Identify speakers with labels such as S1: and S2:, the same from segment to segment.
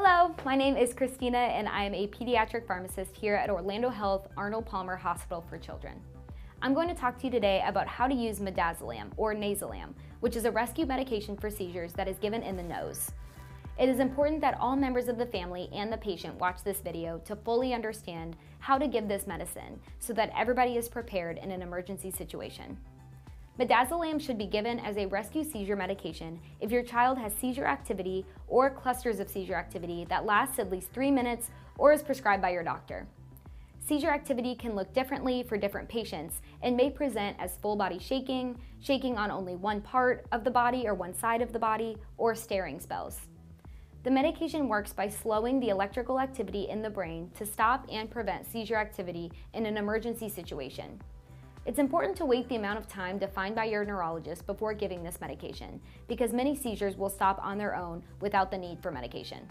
S1: Hello, my name is Christina and I am a pediatric pharmacist here at Orlando Health Arnold Palmer Hospital for Children. I'm going to talk to you today about how to use Midazolam or Nayzilam, which is a rescue medication for seizures that is given in the nose. It is important that all members of the family and the patient watch this video to fully understand how to give this medicine so that everybody is prepared in an emergency situation. Midazolam should be given as a rescue seizure medication if your child has seizure activity or clusters of seizure activity that lasts at least 3 minutes or is prescribed by your doctor. Seizure activity can look differently for different patients and may present as full body shaking, shaking on only one part of the body or one side of the body, or staring spells. The medication works by slowing the electrical activity in the brain to stop and prevent seizure activity in an emergency situation. It's important to wait the amount of time defined by your neurologist before giving this medication, because many seizures will stop on their own without the need for medication.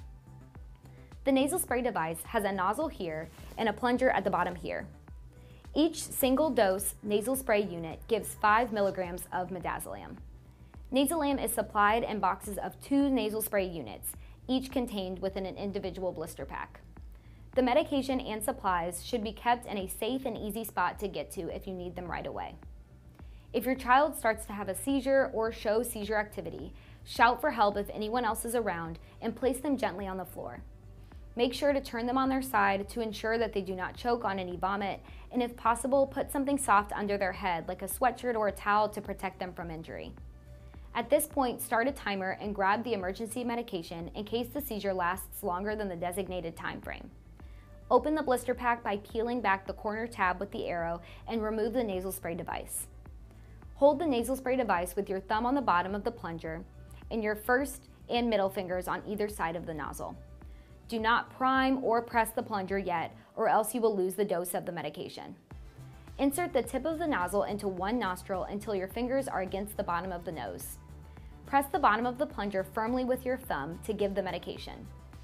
S1: The nasal spray device has a nozzle here and a plunger at the bottom here. Each single dose nasal spray unit gives 5 milligrams of midazolam. Nayzilam is supplied in boxes of 2 nasal spray units, each contained within an individual blister pack. The medication and supplies should be kept in a safe and easy spot to get to if you need them right away. If your child starts to have a seizure or show seizure activity, shout for help if anyone else is around and place them gently on the floor. Make sure to turn them on their side to ensure that they do not choke on any vomit, and if possible, put something soft under their head like a sweatshirt or a towel to protect them from injury. At this point, start a timer and grab the emergency medication in case the seizure lasts longer than the designated time frame. Open the blister pack by peeling back the corner tab with the arrow and remove the nasal spray device. Hold the nasal spray device with your thumb on the bottom of the plunger and your first and middle fingers on either side of the nozzle. Do not prime or press the plunger yet, or else you will lose the dose of the medication. Insert the tip of the nozzle into one nostril until your fingers are against the bottom of the nose. Press the bottom of the plunger firmly with your thumb to give the medication.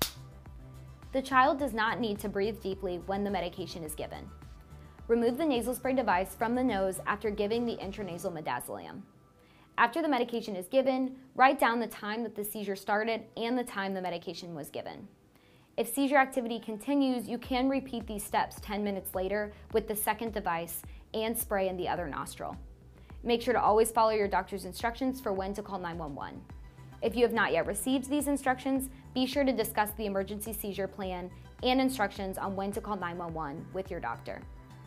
S1: The child does not need to breathe deeply when the medication is given. Remove the nasal spray device from the nose after giving the intranasal midazolam. After the medication is given, write down the time that the seizure started and the time the medication was given. If seizure activity continues, you can repeat these steps 10 minutes later with the second device and spray in the other nostril. Make sure to always follow your doctor's instructions for when to call 911. If you have not yet received these instructions, be sure to discuss the emergency seizure plan and instructions on when to call 911 with your doctor.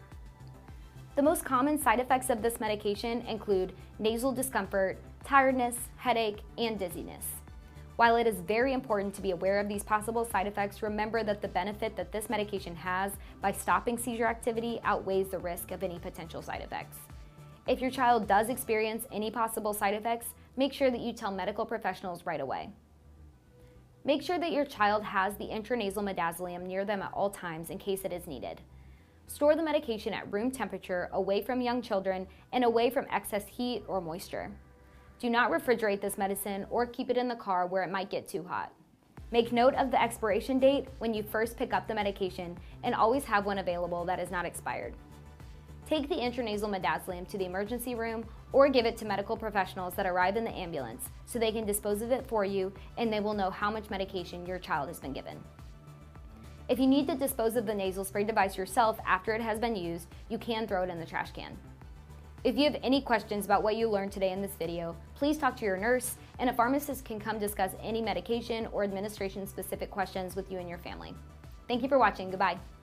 S1: The most common side effects of this medication include nasal discomfort, tiredness, headache, and dizziness. While it is very important to be aware of these possible side effects, remember that the benefit that this medication has by stopping seizure activity outweighs the risk of any potential side effects. If your child does experience any possible side effects, make sure that you tell medical professionals right away. Make sure that your child has the intranasal midazolam near them at all times in case it is needed. Store the medication at room temperature, away from young children, and away from excess heat or moisture. Do not refrigerate this medicine or keep it in the car where it might get too hot. Make note of the expiration date when you first pick up the medication and always have one available that is not expired. Take the intranasal midazolam to the emergency room or give it to medical professionals that arrive in the ambulance so they can dispose of it for you and they will know how much medication your child has been given. If you need to dispose of the nasal spray device yourself after it has been used, you can throw it in the trash can. If you have any questions about what you learned today in this video, please talk to your nurse, and a pharmacist can come discuss any medication or administration-specific questions with you and your family. Thank you for watching. Goodbye.